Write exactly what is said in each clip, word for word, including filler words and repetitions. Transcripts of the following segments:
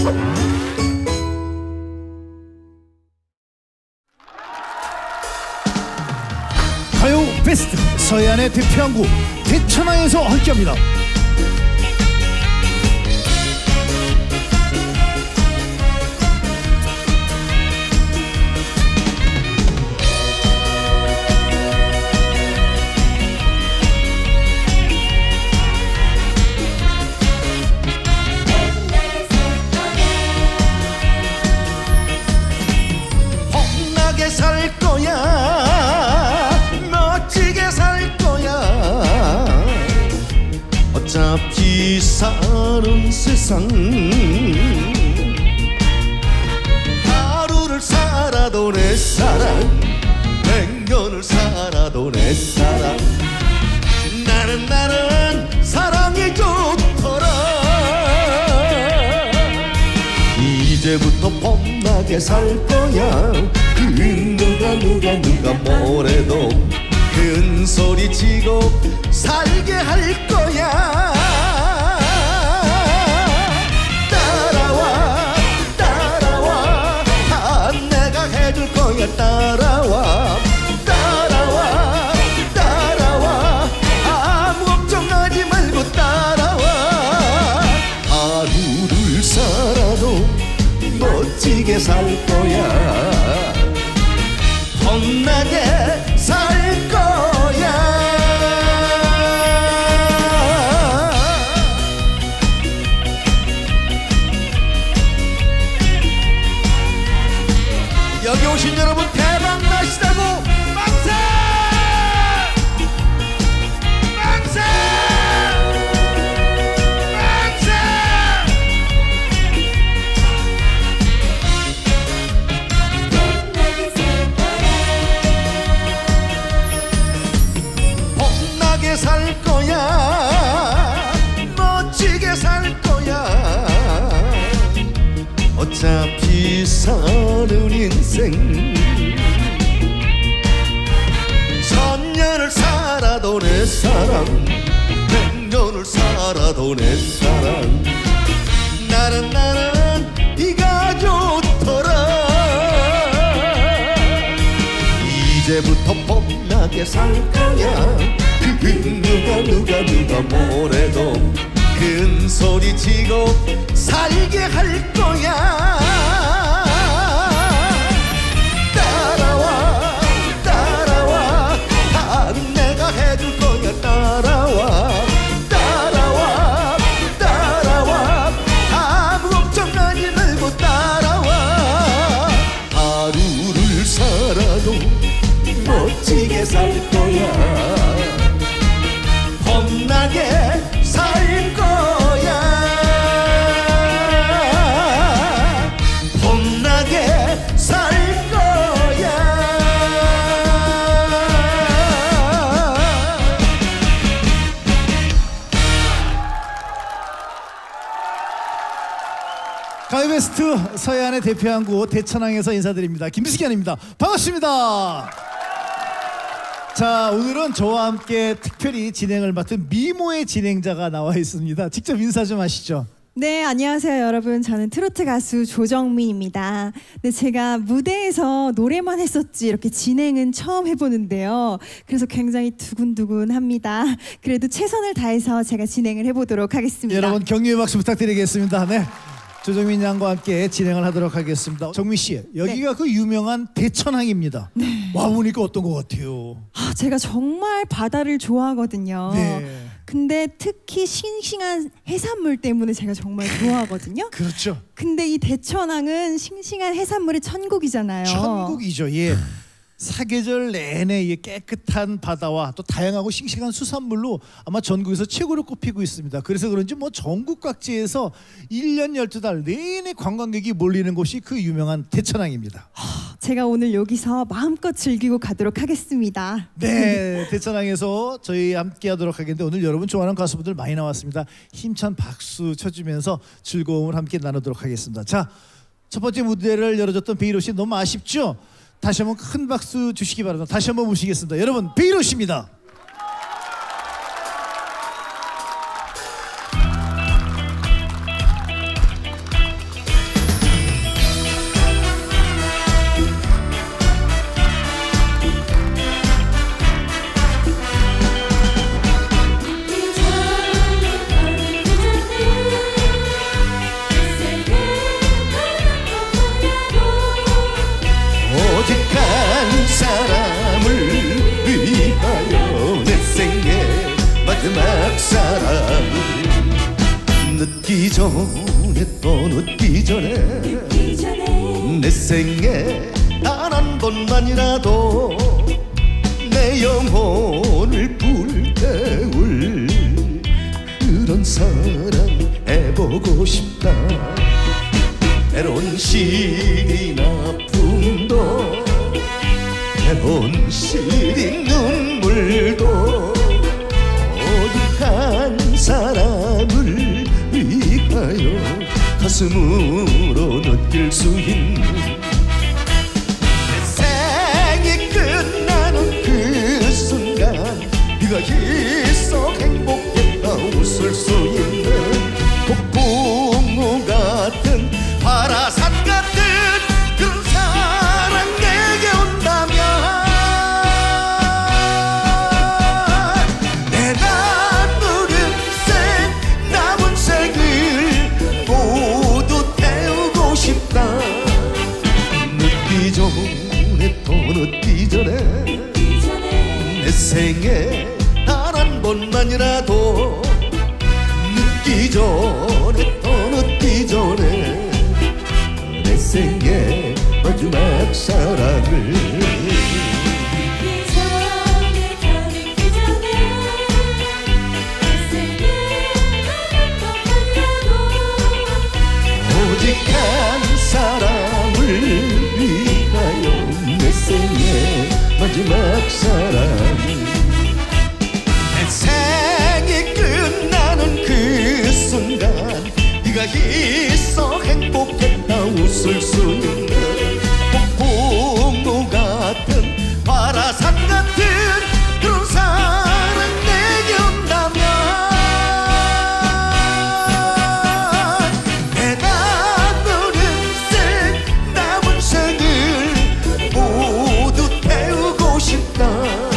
가요 베스트 서해안의 대표항구 대천항에서 함께합니다. 험나게 살 거야, 멋지게 살 거야. 어차피 사는 세상, 하루를 살아도 내 사랑, 백년을 살아도 내 사랑. 나는 나는 사랑이 좋더라. 이제부터 봄나게 살 거야. 그 누가 누가 누가 뭐래도 큰 소리 치고 살게 할 거야. 따라와 따라와 다 내가 해줄 거야. 따라와 따라와 따라와 아무 걱정하지 말고 따라와. 하루를 살아도 멋지게 살 거야. 험나게 살 거야. 여기 오신 여러분 대박 나시다고 만세! 만세! 살 거야, 멋지게 살 거야. 어차피 사는 인생, 천년을 살아도 내 사랑, 백년을 살아도 내 사랑. 나는 나는 네가 좋더라. 이제부터 봄나게 살 거야. 누가 누가 누가 뭐래도 큰 소리 치고 살게 할 거야. 따라와 따라와 다 내가 해줄 거야. 따라와 따라와 따라와 아무 걱정하지 말고 따라와. 하루를 살아도 멋지게 살 거야. 험나게 살 거야. 험나게 살 거야. 가요베스트 서해안의 대표항구 대천항에서 인사드립니다. 김수기현입니다. 반갑습니다. 자, 오늘은 저와 함께 특별히 진행을 맡은 미모의 진행자가 나와 있습니다. 직접 인사 좀 하시죠. 네, 안녕하세요 여러분. 저는 트로트 가수 조정민입니다. 네, 제가 무대에서 노래만 했었지 이렇게 진행은 처음 해보는데요. 그래서 굉장히 두근두근합니다. 그래도 최선을 다해서 제가 진행을 해보도록 하겠습니다. 여러분 격려의 박수 부탁드리겠습니다. 네, 조정민 양과 함께 진행을 하도록 하겠습니다. 정민 씨, 여기가 네. 그 유명한 대천항입니다. 네. 와보니까 어떤 것 같아요? 아, 제가 정말 바다를 좋아하거든요. 네. 근데 특히 싱싱한 해산물 때문에 제가 정말 좋아하거든요. 그렇죠. 근데 이 대천항은 싱싱한 해산물의 천국이잖아요. 천국이죠. 예. 사계절 내내 이 깨끗한 바다와 또 다양하고 싱싱한 수산물로 아마 전국에서 최고로 꼽히고 있습니다. 그래서 그런지 뭐 전국 각지에서 일 년 열두 달 내내 관광객이 몰리는 곳이 그 유명한 대천항입니다. 제가 오늘 여기서 마음껏 즐기고 가도록 하겠습니다. 네, 대천항에서 저희 함께 하도록 하겠는데 오늘 여러분 좋아하는 가수분들 많이 나왔습니다. 힘찬 박수 쳐주면서 즐거움을 함께 나누도록 하겠습니다. 자, 첫 번째 무대를 열어줬던 베이로 씨 너무 아쉽죠? 다시 한번 큰 박수 주시기 바랍니다. 다시 한번 모시겠습니다. 여러분, 베이로 씨입니다. 늦기 전에 또 늦기 전에, 늦기 전에 내 생에 단 한 번만이라도 내 영혼을 불태울 그런 사랑 해보고 싶다. 때론 시린 아픔도 때론 시린 눈물도 오직 한 사람을 위하여 가슴으로 느낄 수 있는 내 생이 끝나는 그 순간 네가 있어 행복했다 웃을 수 있는 폭풍우 같은 파라산 같은 그런 사랑 내게 온다면 내 남은 생 남은 생을 모두 태우고 싶다. 늦기 전에 또 늦기 전에 내 생에 단 한 번만이라도 늦기 전에 또 늦기 전에 내 생의 마지막 사랑을 늦기 전에 더 늦기 전에 내 생에 단 번만이라도 오직 한 사람을 위하여 내 생의 마지막 사랑. 내 생이 끝나는 그 순간 네가 있어 행복했다 웃을 수 있는 폭풍우 같은 파라산 같은 그런 사랑 내게 온다면 내 남은 인생 남은 생을 모두 태우고 싶다.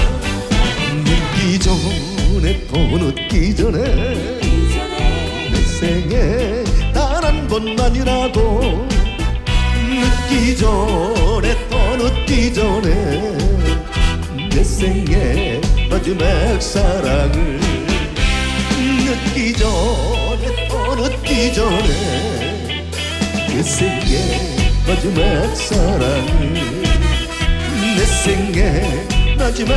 늦기 전에 또 늦기 전에 내 생에 단 한 번만이라도 늦기 전에 또 늦기 전에 내 생의 마지막 사랑을 늦기 전에 또 늦기 전에 내 생의 마지막 사랑을 내 생의 마지막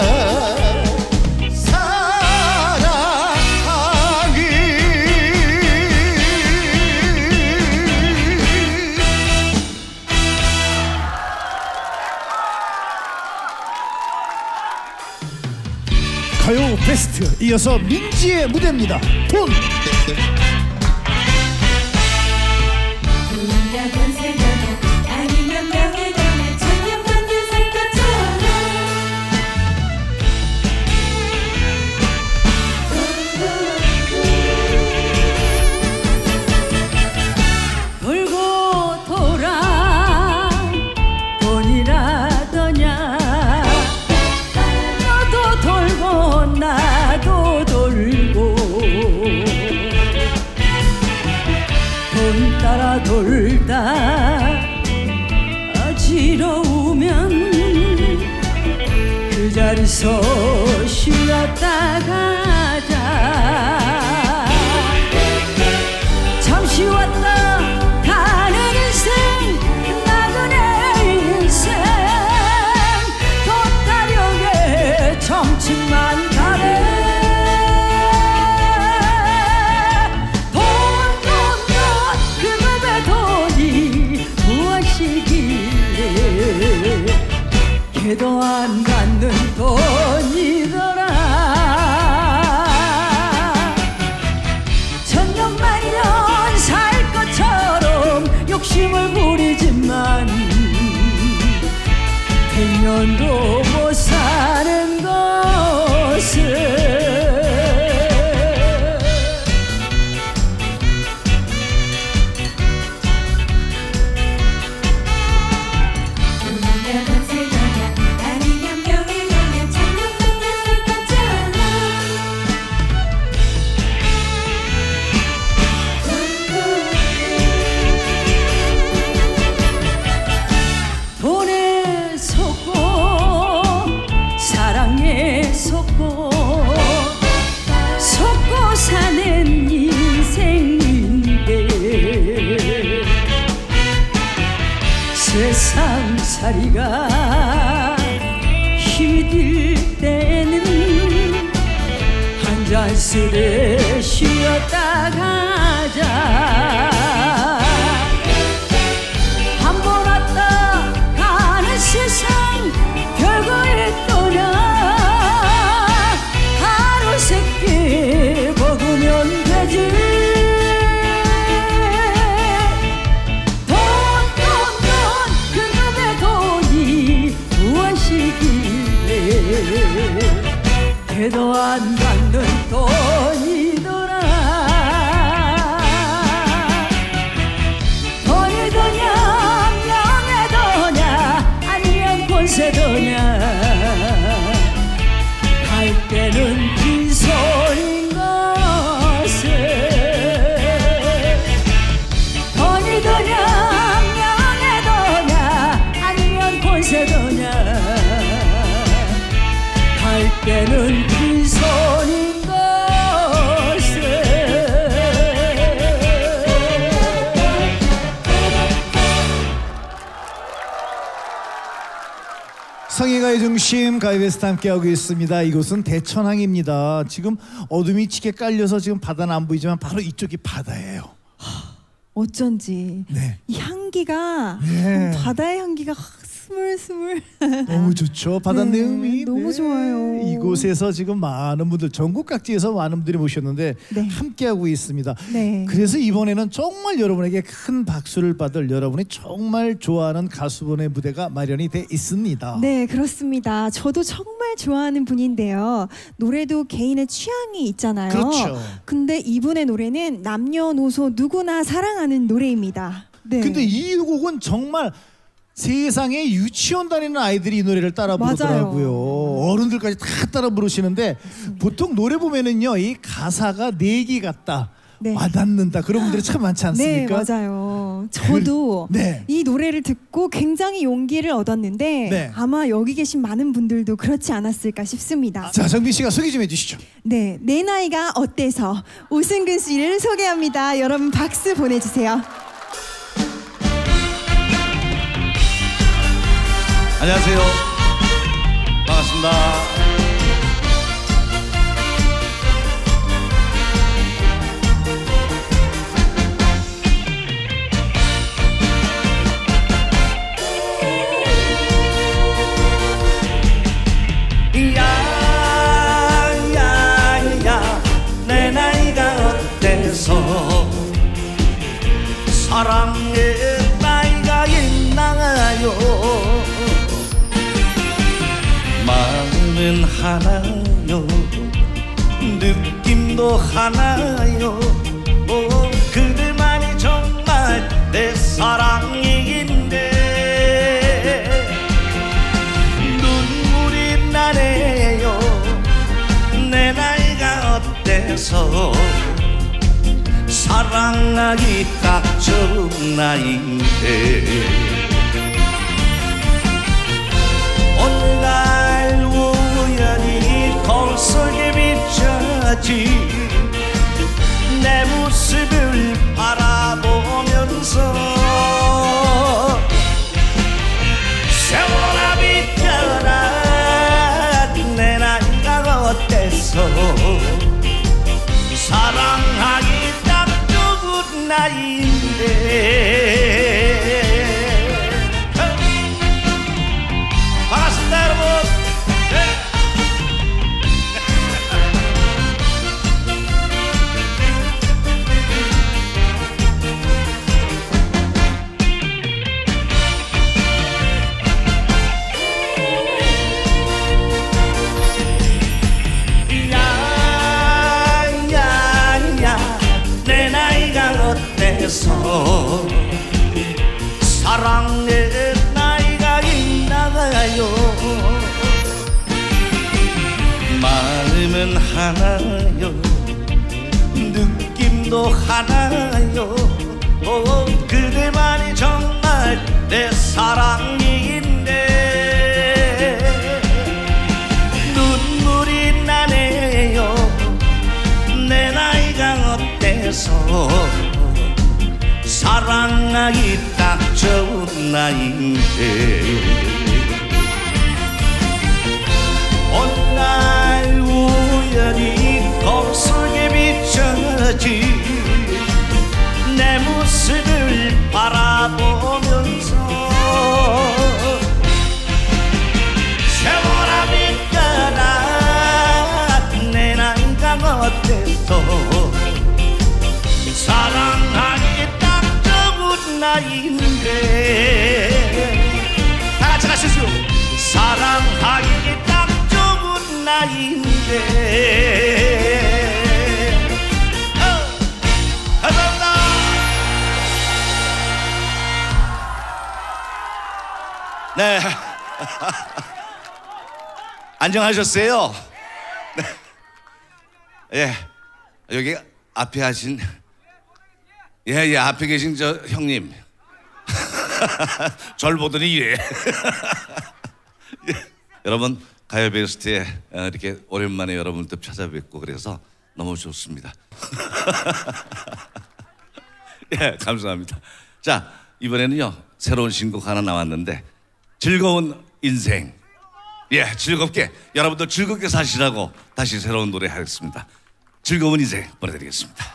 가요 베스트 이어서 민지의 무대입니다. 돈. 돈이라 권세가냐 아니면 명예가냐 천년만년 살 것처럼 돌고 돌아 돈이라더냐 너도 돌고 나도 돌고 돈 따라 돌다 지러우면 그 자리서 쉬었다 가자. 잠시 왔다 가는 인생 나그네 인생 돈 타령에 정칭만 가네. 돈 돈 돈 그놈의 돈이 무엇이길래 개도 안 갖는 돈이더라. 천년만년 살 것처럼 욕심을 부리지만 백년도 못 사는 것을 돈이냐 권세가냐 아니면 명예가냐 천년만년 살 것처럼 돈에 속고 사랑에 세상살이가 힘이 들 때는 한 잔술에 쉬었다 가자. 한 번 왔다 가는 세상 별거에 떠나 하루 새끼 먹으면 되지. 돈 돈 돈 그놈의 돈이 무엇이길래 대도 안 받는 돈이더라. 돈이 더냐 명예 더냐 아니면 권세 더냐 갈 때는 빈손인 것을. 돈이 더냐 명예 더냐 아니면 권세 더냐 갈 때는 빈손인 것을. 성의가의 중심 가요베스트 함께하고 있습니다. 이곳은 대천항입니다. 지금 어둠이 짙게 깔려서 지금 바다는 안 보이지만 바로 이쪽이 바다예요. 어쩐지 네. 이 향기가 네. 바다의 향기가 스물스물 너무 좋죠. 바다 네, 내음이 너무 좋아요. 이곳에서 지금 많은 분들 전국 각지에서 많은 분들이 모셨는데 네. 함께하고 있습니다. 네. 그래서 이번에는 정말 여러분에게 큰 박수를 받을 여러분이 정말 좋아하는 가수분의 무대가 마련이 돼 있습니다. 네, 그렇습니다. 저도 정말 좋아하는 분인데요. 노래도 개인의 취향이 있잖아요. 그렇죠. 근데 이분의 노래는 남녀노소 누구나 사랑하는 노래입니다. 네. 근데 이 곡은 정말 세상에 유치원 다니는 아이들이 이 노래를 따라 부르더라고요. 맞아요. 어른들까지 다 따라 부르시는데 보통 노래 보면은요 이 가사가 내기 같다, 네. 와닿는다 그런 분들이 참 많지 않습니까? 네, 맞아요. 저도 그, 네. 이 노래를 듣고 굉장히 용기를 얻었는데 네. 아마 여기 계신 많은 분들도 그렇지 않았을까 싶습니다. 자, 정빈 씨가 소개 좀 해주시죠. 네, 내 나이가 어때서 오승근 씨를 소개합니다. 여러분 박수 보내주세요. 안녕하세요. 반갑습니다. 야야야 내 나이가 어때서 사랑의 나이가 있나요. 마음은 하나요 느낌도 하나요. 오, 그대만이 정말 내 사랑인데 눈물이 나네요. 내 나이가 어때서 사랑하기 딱 좋은 나이인데 어느 날 우연히 거울 속에 비춰진 내 모습을 바라보면서 세월아 비켜라 내 나이가 어때서 사랑하기 딱 좋은 나이인데. 반갑습니다 여러분. 네. 야야야 내 나이가 어때서 사랑의 나이가 있나요. 마음은 하나요 느낌도 하나요. 오, 그대만이 정말 내 사랑인데 눈물이 나네요. 내 나이가 어때서 사랑하기 딱 좋은 나이인데 어느 날 우연히 거슬게 비춰진 내 모습을 바라보면서 세월아 믿거라 내 나이가 어때서 사랑하기 딱 좋은 나이인데 다 같이 가시죠. 사랑하기 딱 좋은 나이인데 어, 감사합니다. 네. 안녕하셨어요? 네. 예. 여기 앞에 하신 예예 예, 앞에 계신 저 형님 절 보더니 이래. 예. 여러분 가요 베스트에 이렇게 오랜만에 여러분들 찾아뵙고 그래서 너무 좋습니다. 예 감사합니다. 자 이번에는요 새로운 신곡 하나 나왔는데 즐거운 인생. 예 즐겁게 여러분들 즐겁게 사시라고 다시 새로운 노래 하겠습니다. 즐거운 인생 보내드리겠습니다.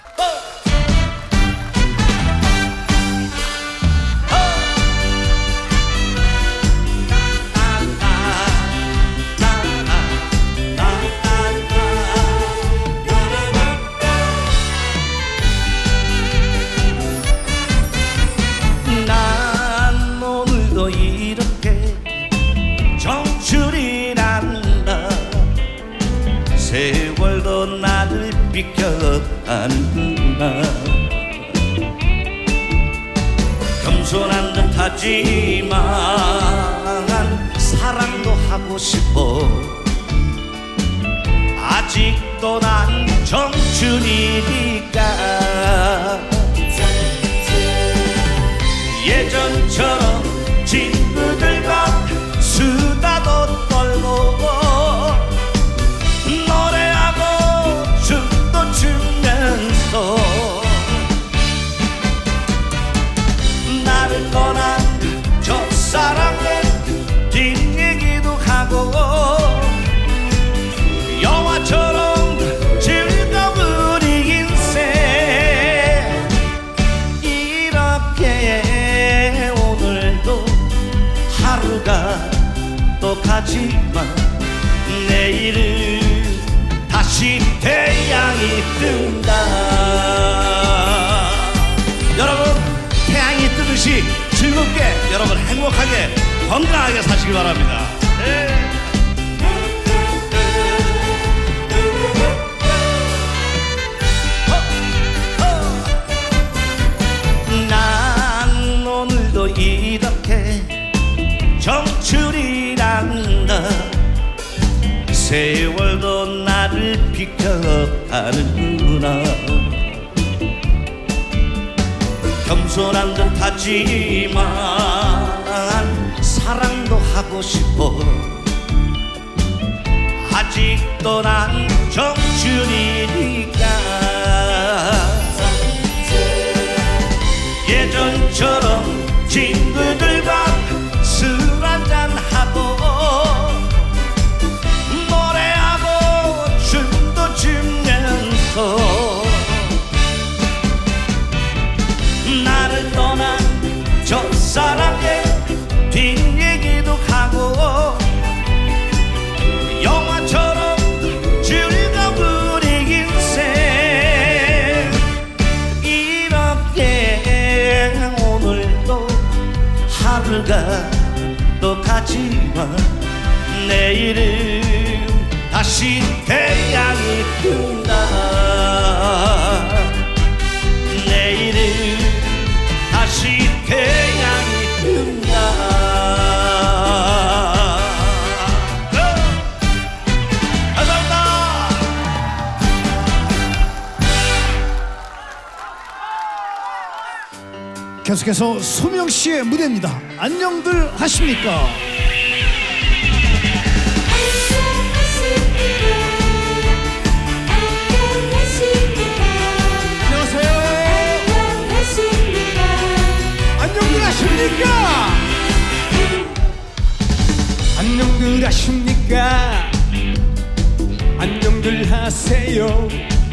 난 오늘도 이렇게 정출이란다 세월도 나를 비켜가는구나 겸손한 듯 하지만 사랑도 하고 싶어 아직도 난 청춘이니까 예전처럼 친구들과 수다도 떨고 노래하고 춤도 추면서 나를 떠난 첫사랑의 뒷얘기도 하고 영화처럼 즐거운 인생 이렇게 오늘도 하루가 똑같지만 내일은 다시 태양이 뜬다. 여러분 태양이 뜨듯이 즐겁게 여러분 행복하게 건강하게 사시기 바랍니다. 네. 난 오늘도 이렇게 정출이란다 세월도 나를 비켜가는구나 겸손한 듯 하지만 사랑도 하고 싶어 아직도 난 정춘이니까 예전처럼 친구들과 술 한잔하고 노래하고 춤도 추면서 나를 떠난 첫사랑의 뒷얘기도 하고 영화처럼 즐거운 인생 이렇게 오늘도 하루가 똑같지만 내일은 다시 태양이 뜬다 내일은 다시 태양이 뜬다 감사합니다. 계속해서 소명 씨의 무대입니다. 안녕들 하십니까? 안녕하세요. 안녕들 하십니까? 안녕들 하세요.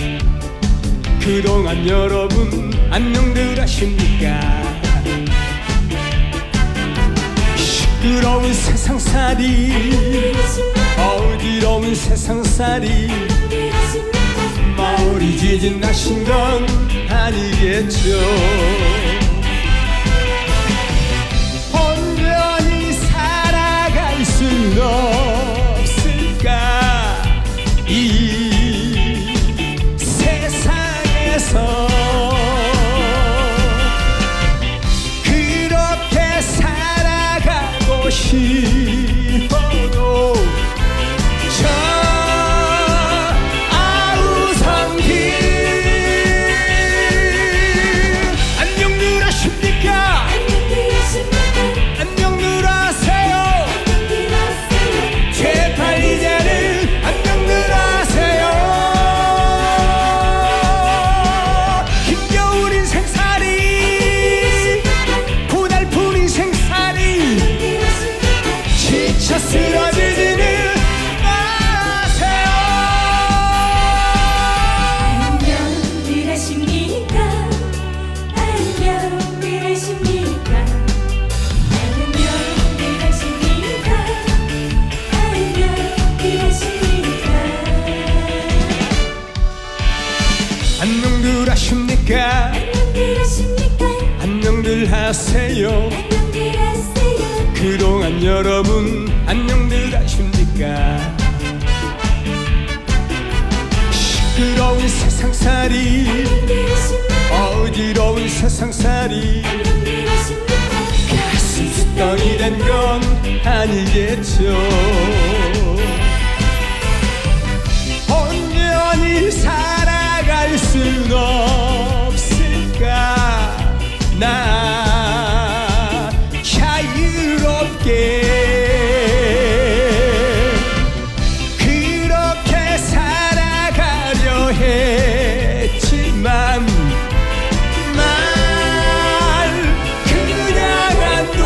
그동안 여러분 안녕들 하십니까? 시끄러운 세상살이 어지러운 세상살이 마을이 지진나신 건 아니겠죠. 온전히 살아갈 순 없을까? 이 세상에서 그렇게 살아가고 싶어도 저 아우성길 안녕들 하십니까? 안녕들 하세요. 제발 이제는 안녕들 하세요. 힘겨운 인생살이 고달픈 인생살이 지쳐 쓰러지지는 마세요. 안녕들 하십니까? 안녕들 하십니까? 안녕들 하십니까? 안녕들 하십니까? 안녕들 하십니까? 안녕들 하십니까? 안녕들 하세요. 안녕들 하세요. 그동안 여러분 안녕들 하십니까? 시끄러운 세상살이 안녕들 하십니까? 어지러운 세상살이 안녕들 하십니까? 가슴 덩이 된 건 아니겠죠. 온전히 살아갈 순 없을까? 나 자유롭게 그렇게 살아가려 했지만 날 그냥 안 둬.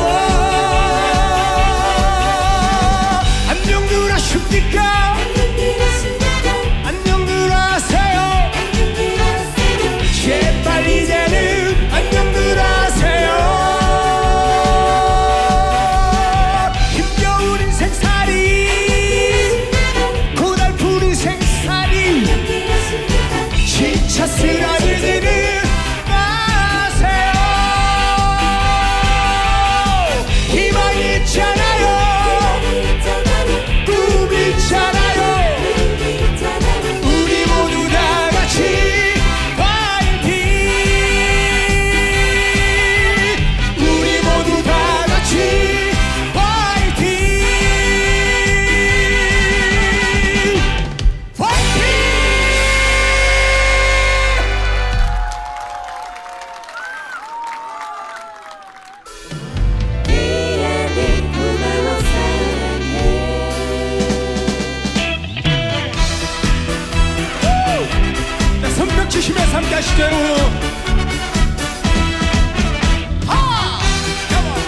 안녕들 하십니까? 안녕들 하십니까? 안녕들 하세요. 안녕들 하세요. 제발 이제는 안녕들 하세요. 힘겨운 인생살이 고달픈 인생살이 안녕들 하십니까? 지쳐 쓰러지지는 마세요. 희망 있잖아요. 꿈 있잖아요. 우리 모두 다 같이 파이팅. 우리 모두 다 같이 파이팅. 파이팅. 미안해 고마워 사랑해. 자, 손뼉 치시면서 함께 하시죠, 여러분. 하! Come on.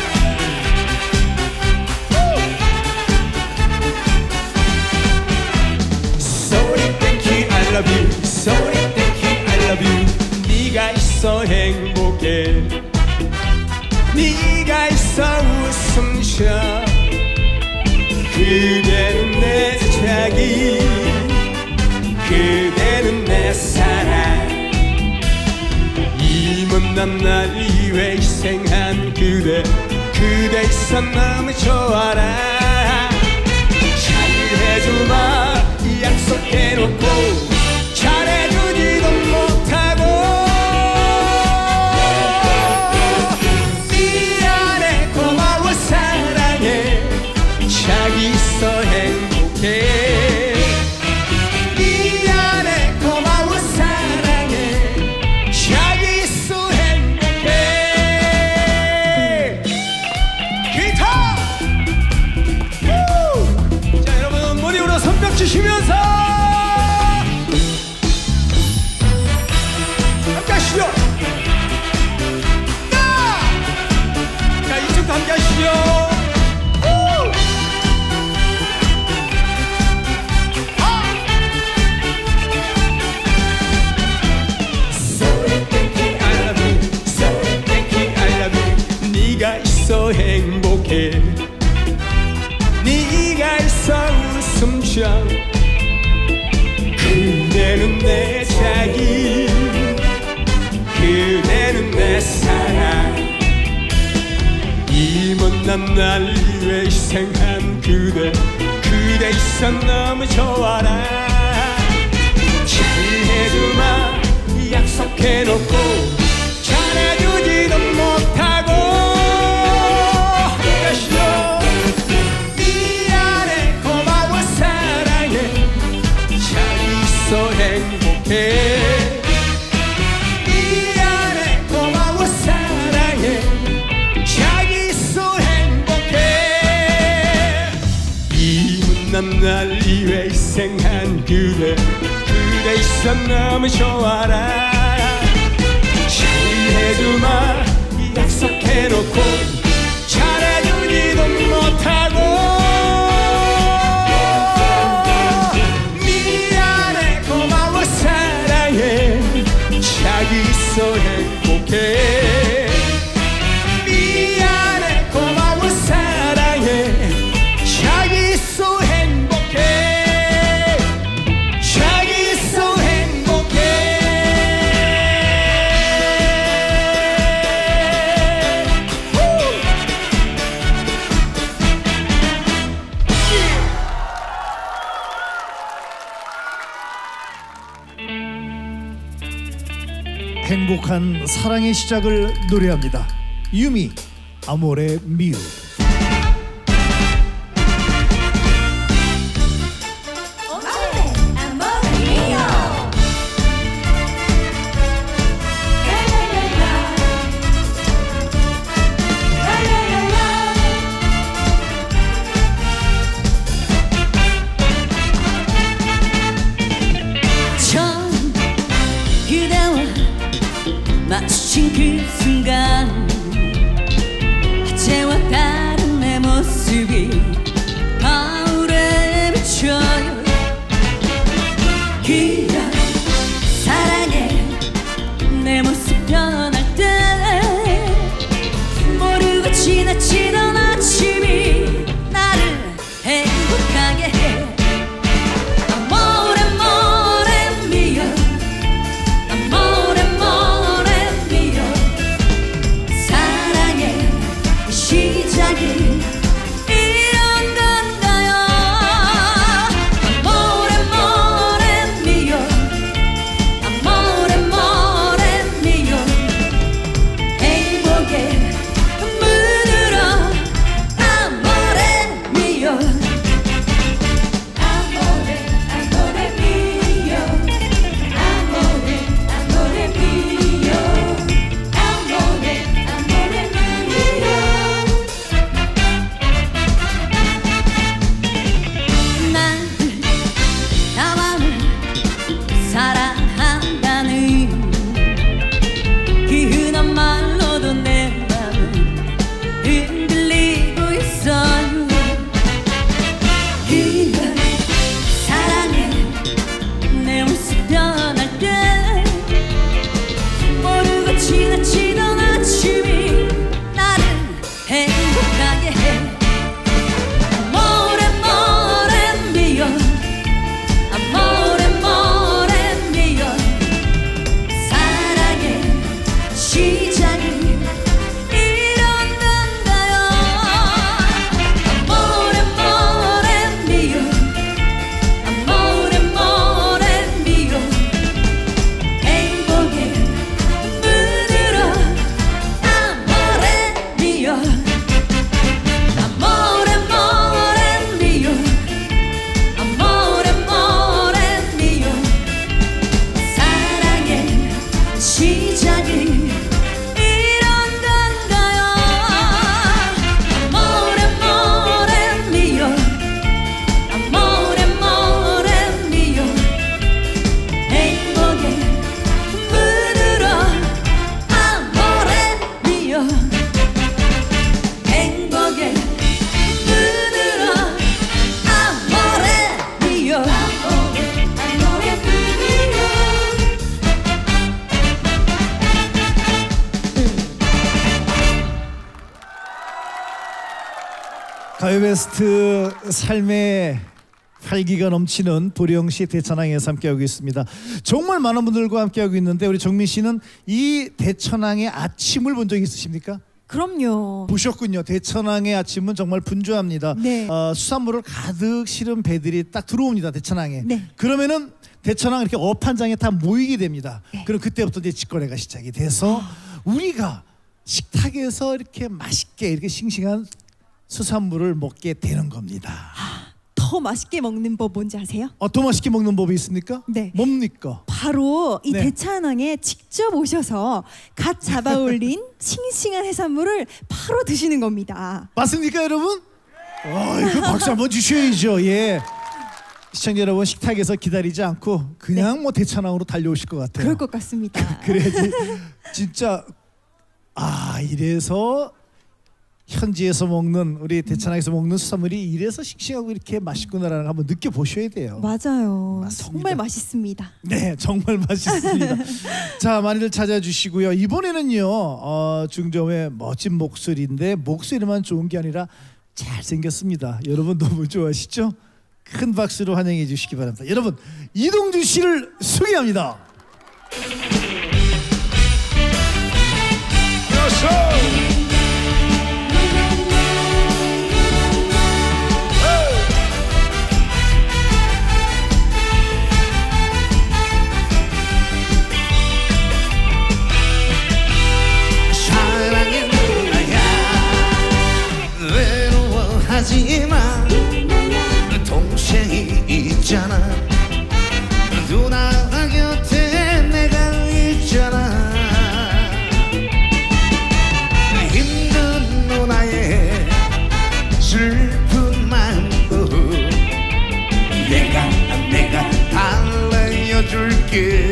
Sorry, thank you, I love you. Sorry, thank you, I love you. 네가 있어 행복해. 네가 있어 웃음 쉬어. 그대는 내 자기. 그대는 내 사랑. 이 못난 날 위해 희생한 그대. 그대 있어 너무 좋아라. 잘해주마 약속해놓고 잘해주지도 못하고 미안해 고마워 사랑해. 자기 있어 행복해. 미안해 고마워 사랑해. 자기 있어 행복해. 기타! 우! 자 여러분 머리 위로 손뼉 치시면서 비춰 그대는 내 자기 그대는 내 사랑 이 못난 날 위해 희생한 그대 그대 있어 너무 좋아라 잘해주마 약속해놓고 잘해주지도 못하고 하겠어 미안해 고마워 사랑해 잘 있어 행복해 미안해 고마워 사랑해 잘 있어 행복해 이 못난 날 위해 희생한 그대 그대 있어 너무 좋아라 잘해주마 약속해놓고 잘해주지도 못하고 미안해 고마워 사랑해 자기 있어 행복해 미안해 고마워 사랑해 자기 있어 행복해 자기 있어 행복해 행복한 사랑의 시작을 노래합니다. 유미 아모레 미우. 처음 그대와 마주친 그 순간 어제와 다른 내 모습이 거울에 비춰요 그런 사랑에 내 모습 변할 때 모르고 지나치던 아침이 나를 행복하게 해 Amore, amore mio Amore, amore mio 사랑의 시작이 이런 건가요 Amore, amore mio Amore, amore mio 행복의 문으로 Amore mio Amore, amore mio Amore, amore mio Amore, amore mio 나를 나만을 사랑한다는 그 흔한 말로도 내 맘은 흔들리고 있어요 그런 사랑에 내 모습 변할 때 모르고 지나치던 아침이 나를 행복하게 해 Amore, amore mio Amore, amore mio 사랑의 시작이 이런 건가요 Amore, amore mio Amore, amore mio 행복의 문으로 Amore mio Amore, amore mio Amore, amore mio 사랑의 시작이 이런 건가요 Amore, amore mio Amore, amore mio 행복의 문으로 Amore mio 행복의 문으로 Amore mio Amore, amore mio 가요베스트 삶의 활기가 넘치는 보령시 대천항에서 함께하고 있습니다. 정말 많은 분들과 함께하고 있는데 우리 정민 씨는 이 대천항의 아침을 본 적이 있으십니까? 그럼요. 보셨군요. 대천항의 아침은 정말 분주합니다. 네. 어, 수산물을 가득 실은 배들이 딱 들어옵니다. 대천항에. 네. 그러면은 대천항 이렇게 어판장에 다 모이게 됩니다. 네. 그럼 그때부터 이제 직거래가 시작이 돼서 우리가 식탁에서 이렇게 맛있게 이렇게 싱싱한 수산물을 먹게 되는 겁니다. 더 맛있게 먹는 법 뭔지 아세요? 어, 더 맛있게 먹는 법이 있습니까? 네. 뭡니까? 바로 이 네. 대천항에 직접 오셔서 갓 잡아올린 싱싱한 해산물을 바로 드시는 겁니다. 맞습니까, 여러분? 어, 이거 박수 한번 주셔야죠. 예. 시청자 여러분, 식탁에서 기다리지 않고 그냥 네. 뭐 대천항으로 달려오실 것 같아요. 그럴 것 같습니다. 그래야지 진짜 아 이래서 현지에서 먹는 우리 대천항에서 먹는 수산물이 이래서 싱싱하고 이렇게 맛있구나라는 걸 한번 느껴보셔야 돼요. 맞아요. 맞습니다. 정말 맛있습니다. 네, 정말 맛있습니다. 자, 많이들 찾아주시고요. 이번에는요, 어, 중저음의 멋진 목소리인데 목소리만 좋은 게 아니라 잘생겼습니다. 여러분 너무 좋아하시죠? 큰 박수로 환영해 주시기 바랍니다. 여러분, 이동준 씨를 소개합니다. 사랑의 누나야 외로워하지마 동생이 있잖아 누나 곁에 내가 있잖아 힘든 누나의 슬픈 마음도 내가 내가 달래어줄게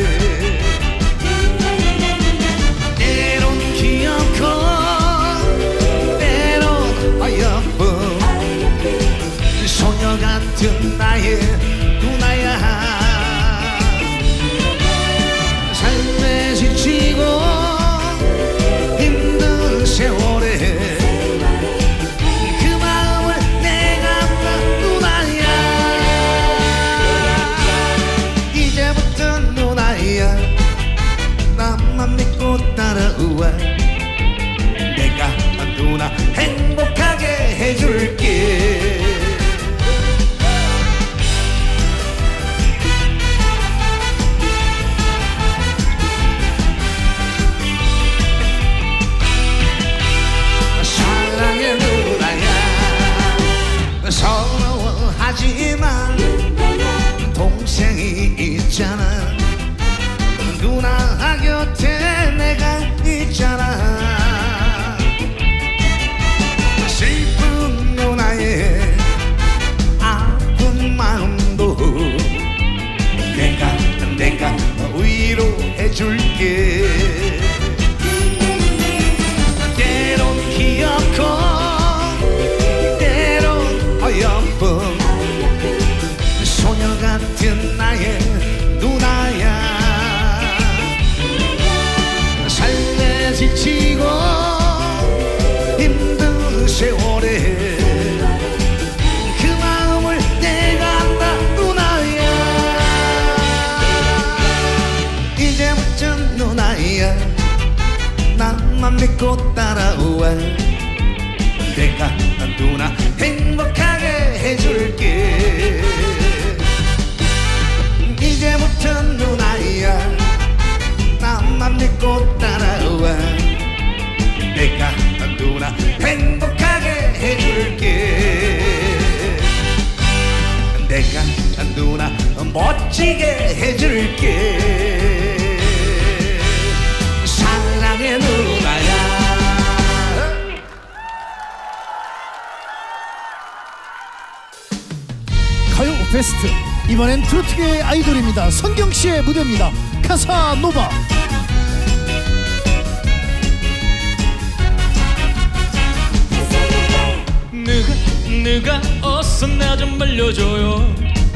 때론 귀엽고 때론 어여쁜 소녀 같은 나의 누나야 삶에 지치고 힘든 세월에 그 마음을 내가 안다 누나야 이제부터 누나야 나만 믿고 따라와 내가 누나 행복하게 해줄게 사랑의 누나야 서러워하지만 동생이 있잖아 누나 곁에 내가 있잖아 슬픈 누나의 아픈 마음도 내가 내가 위로해줄게 때론 귀엽고 때론 어여쁜 소녀 같은 나의 누나야 삶에 지치고 힘든 세월에 그 마음을 내가 안다 누나야 이제부터 누나야 나만 믿고 따라와 내가 누나 행복하게 해줄게 이제부터 누나야 나만 믿고 따라와 내가 누나 행복하게 해줄게 내가 누나 멋지게 해줄게 사랑의 누나야 가요 베스트 이번엔 트로트계의 아이돌입니다. 선경 씨의 무대입니다. 카사노바. 누가 누가 어서 나 좀 말려줘요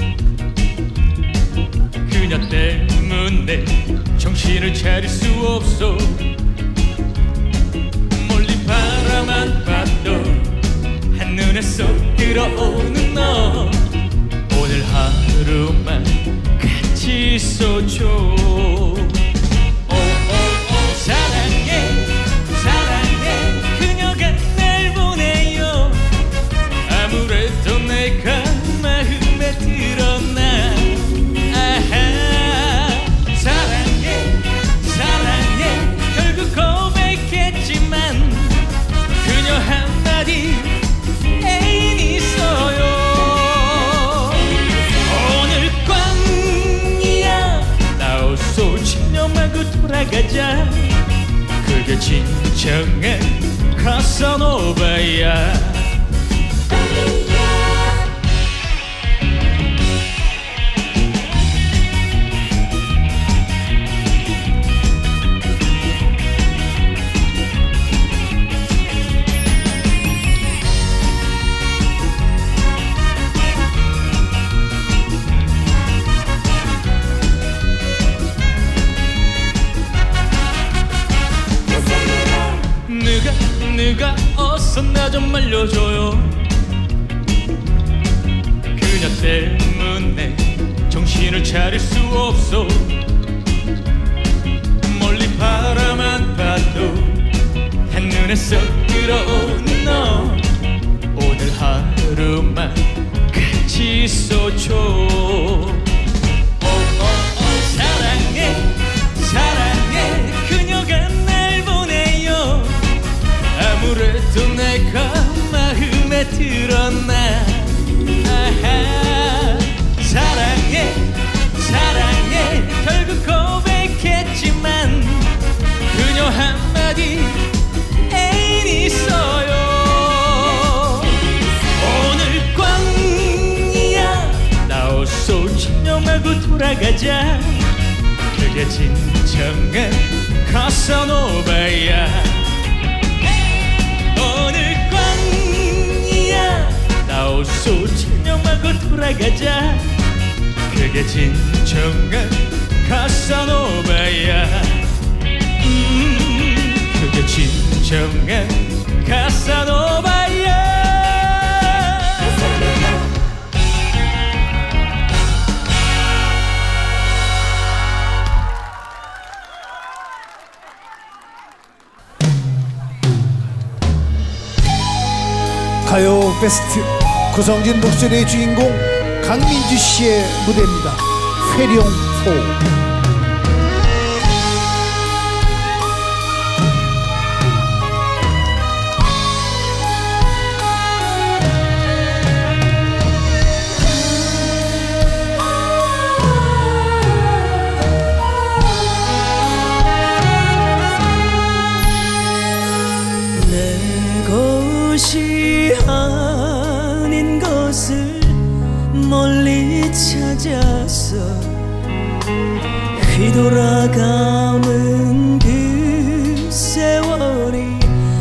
그녀 때문에 정신을 차릴 수 없어 멀리 바라만 봐도 한눈에 쏙 들어오는 너 오늘 진정한 카사노바야. 누가 누가 어서 나 좀 말려줘요. 그녀 때문에 정신을 차릴 수 없어. 멀리 바라만 봐도 한눈에서 끌어오는 너. 오늘 하루만 같이 있어줘. 오오오 사랑해 사랑해 그녀가 날 보내요. 아무래도 내가 마음에 들었나. 아하. 사랑해 사랑해 결국 고백했지만 그녀 한마디 애인 있어요. 오늘 꽝이야. 나 어서 진정하고 돌아가자. 그게 진정한 카사노바야. 오늘 꽝이야. 나 어서 진정하고 돌아가자. 그게 진정한 카사노바야. 음, 그게 진정한 카사노바야. 가요 베스트 구성진 목소리의 주인공 강민주 씨의 무대입니다. 회룡포. 곳이 아닌 것을 멀리 찾아서 휘돌아가는 그 세월이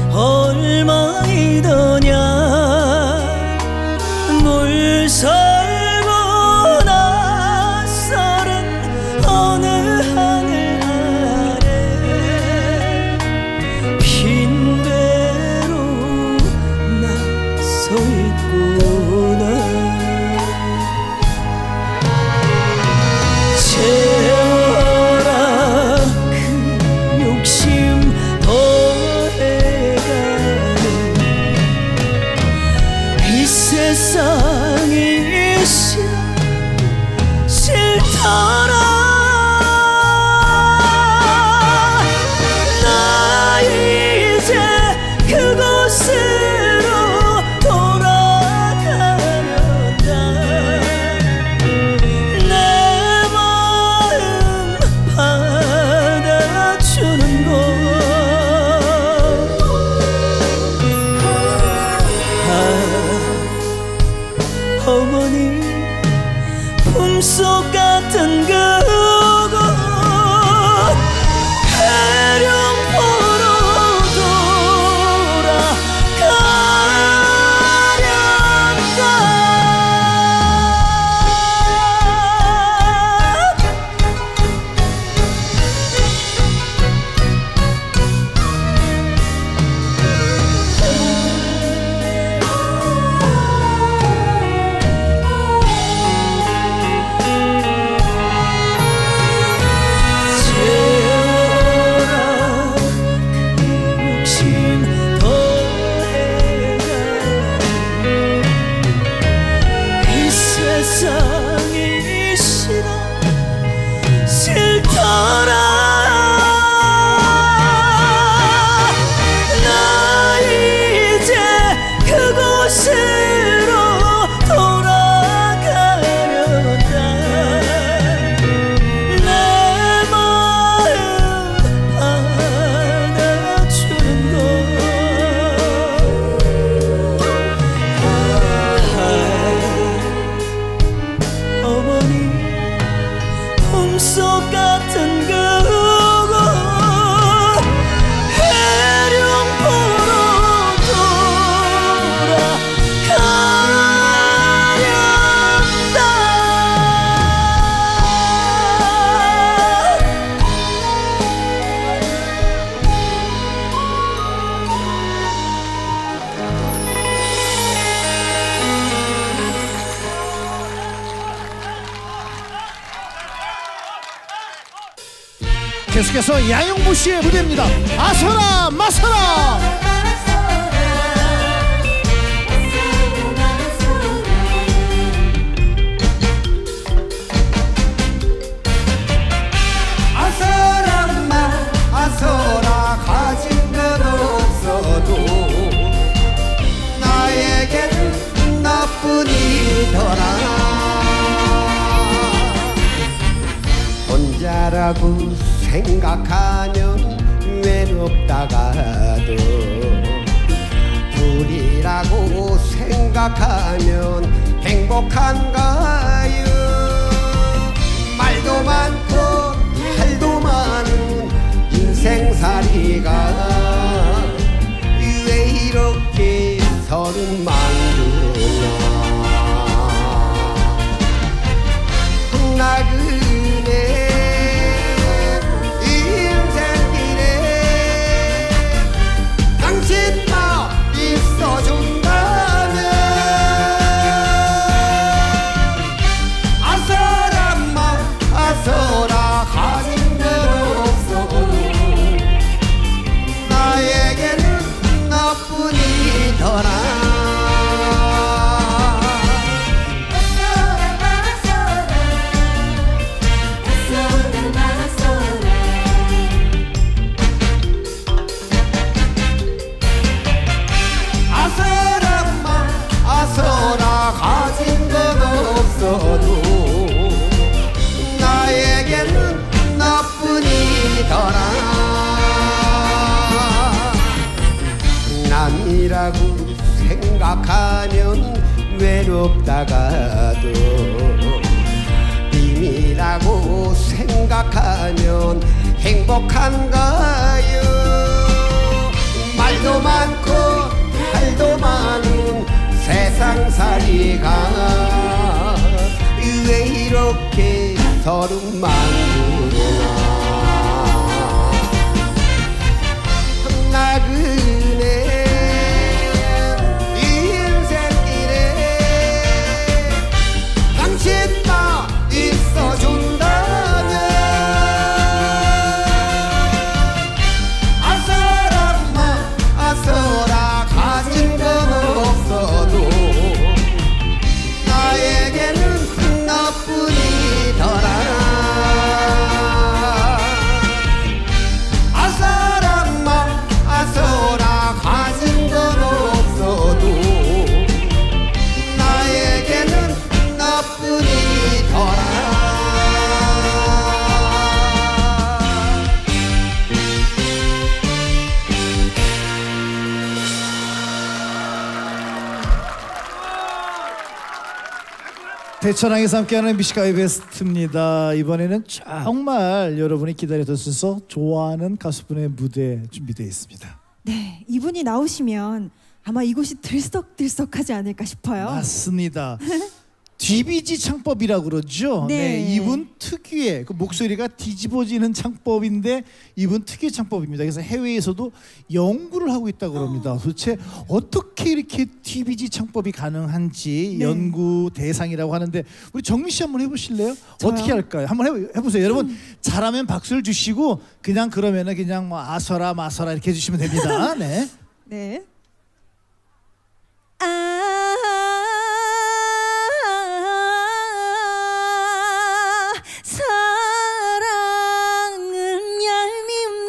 얼마이더냐. 물설고 낯설은 어느 하늘 아래 빈대로 나 서 있구나. 세월아 계속해서 양용무 씨의 무대입니다. 아서라 마서라. 아서라 가진 건 없어도 나에게는 나뿐이더라. 혼자라고 생각하면 외롭다가도 둘이라고 생각하면 행복한가요. 말도 많고 할도 많은 인생살이가 왜 이렇게 서른 만드냐. 나그네 인생길에 당신만 있어준다면 아서라만 아서라 가진 건 없어도 나에게는 나뿐이더라. 아서라 가진 건 없어도 나에게는 나뿐이더라. 남이라고 생각하면 외롭다가도 님이라고 생각하면 행복한가요. 말도 많고 할도 많은 세상살이가 왜 이렇게 서름 많구나. 나그네 인생길에 당신만 있어준다면 아서라만 아서라 가진 건 없어도 나에게는 나뿐이더라. 아서라만 아서라 가진 건 없어도 나에게는 나뿐이더라. 대천항에서 함께하는 뮤지컬 베스트입니다. 이번에는 정말 여러분이 기다렸던 순서 좋아하는 가수분의 무대 준비되어 있습니다. 네, 이분이 나오시면 아마 이곳이 들썩들썩하지 않을까 싶어요. 맞습니다. 디비지 창법이라고 그러죠. 네. 이분 특유의 그 목소리가 뒤집어지는 창법인데 이분 특유의 창법입니다. 그래서 해외에서도 연구를 하고 있다고 합니다. 도대체 어떻게 이렇게 디비지 창법이 가능한지 네. 연구 대상이라고 하는데 우리 정민 씨 한번 해보실래요? 저요? 어떻게 할까요? 한번 해, 해보세요. 여러분 잘하면 박수를 주시고 그냥 그러면은 그냥 뭐 아서라 마서라 이렇게 해주시면 됩니다. 네. 네. 아 사랑은 얄밉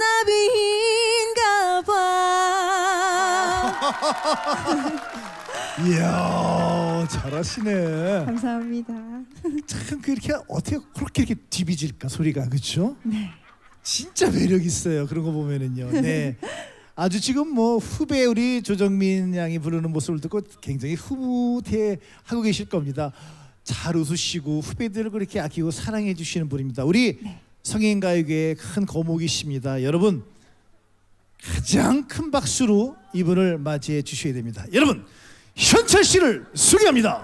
나비인가 봐. 이야 잘하시네. 감사합니다. 참 그렇게 어떻게 그렇게 이렇게 디비질까 소리가 그렇죠? 네. 진짜 매력 있어요. 그런 거 보면은요. 네. 아주 지금 뭐 후배 우리 조정민 양이 부르는 모습을 듣고 굉장히 흐뭇해하고 계실 겁니다. 잘 웃으시고 후배들을 그렇게 아끼고 사랑해 주시는 분입니다. 우리 네. 성인가요계의 큰 거목이십니다. 여러분 가장 큰 박수로 이분을 맞이해 주셔야 됩니다. 여러분 현철 씨를 소개합니다.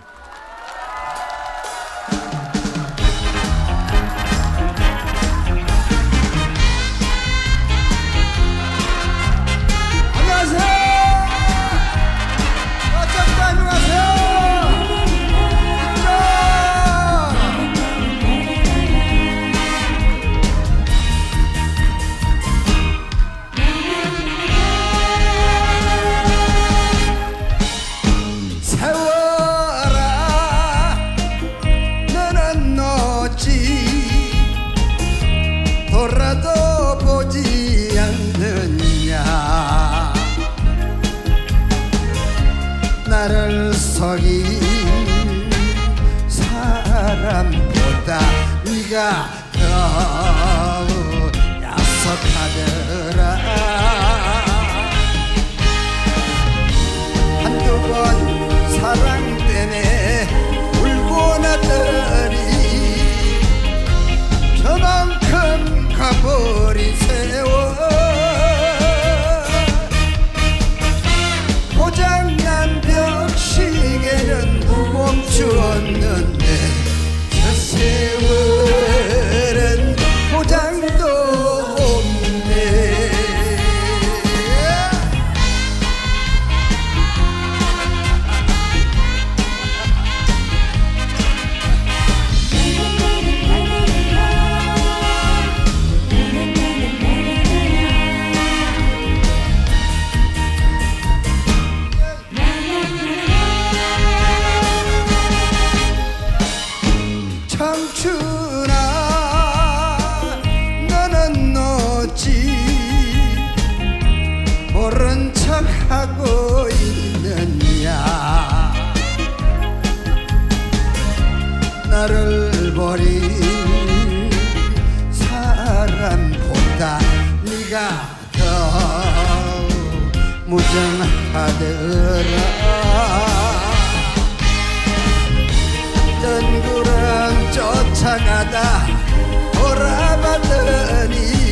생각이 사람보다 네가 더 약속하더라. 한두 번 사랑 때문에 울고 나더니 저만큼 가버린 세월. 고장난 벽시계는 멈추었는데 저 세월은 고장도 없네. 청춘아 너는 어찌 모른 척하고 있느냐. 나를 버린 사람보다 네가 더 무정하더라. 뜬구름 쫓아가다 돌아봤더니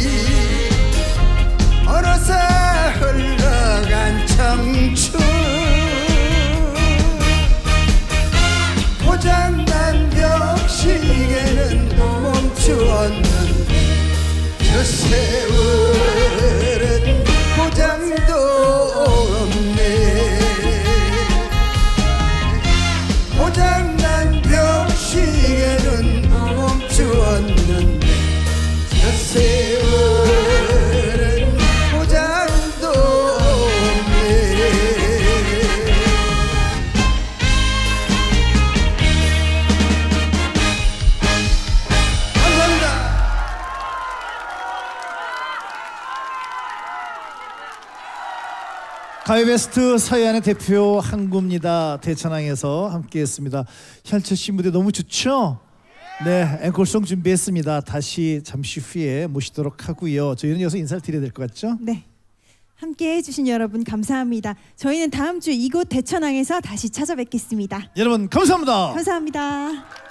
어느새 흘러간 청춘. 고장난 벽시계는 멈추었는데 저 세월은 고장도 없네. 고장난 벽시계는 멈추었는데 저 세월은 고장도 없네. 감사합니다. 가요베스트 서해안의 대표 항구입니다. 대천항에서 함께했습니다. 현철 씨 무대 너무 좋죠? 네, 앵콜송 준비했습니다. 다시 잠시 후에 모시도록 하고요. 저희는 여기서 인사를 드려야 될 것 같죠? 네. 함께 해주신 여러분 감사합니다. 저희는 다음 주 이곳 대천항에서 다시 찾아뵙겠습니다. 여러분 감사합니다. 감사합니다.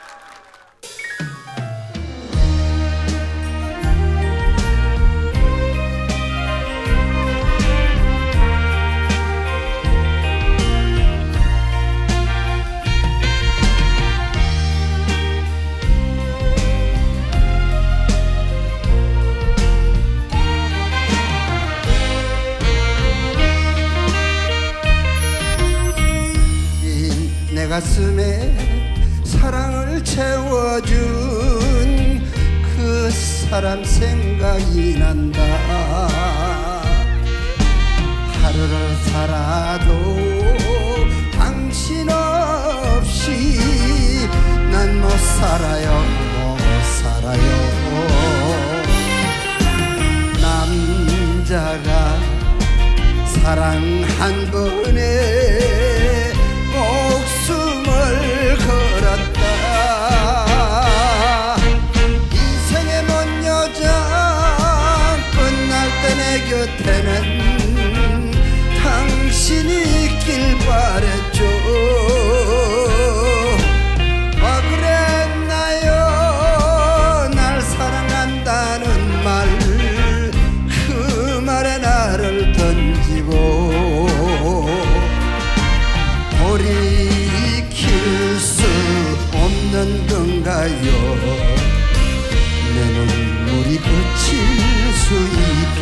내 가슴에 사랑을 채워준 그 사람 생각이 난다. 하루를 살아도 당신 없이 난 못 살아요, 못 살아요. 남자가 사랑 한 번에 목숨을 걸었다. 인생의 먼 여정 끝날 때 내 곁에는 당신이 있길 바랬죠. 와 그랬나요? 날 사랑한다는 말, 그 말에 나를 던지고 돌이킬 수 없는 건가요? 내 눈물이 그칠 수 있게.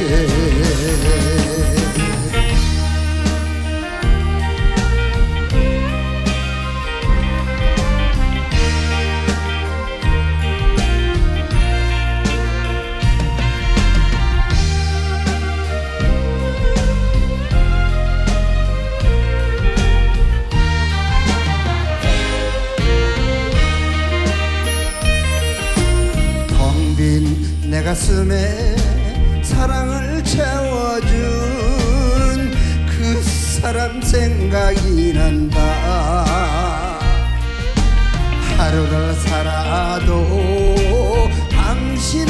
내 가슴에 사랑을 채워준 그 사람 생각이 난다. 하루를 살아도 당신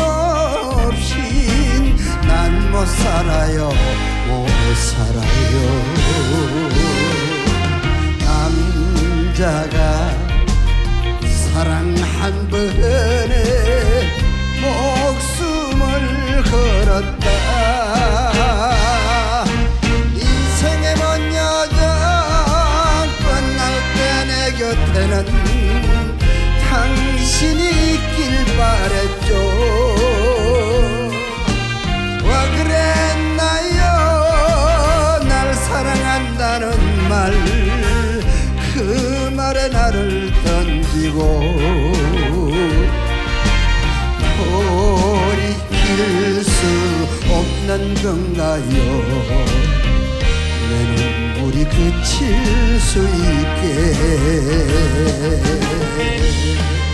없인 난 못 살아요 못 살아요 남자가 사랑 한 번에 목숨을 걸었다 인생의 먼 여정 끝날 때 내 곁에는 당신이 있길 바랬죠 와 그랬나요 날 사랑한다는 말 그 말에 나를 던지고 돌이킬 수 없는 건가요 내 눈물이 그칠 수 있게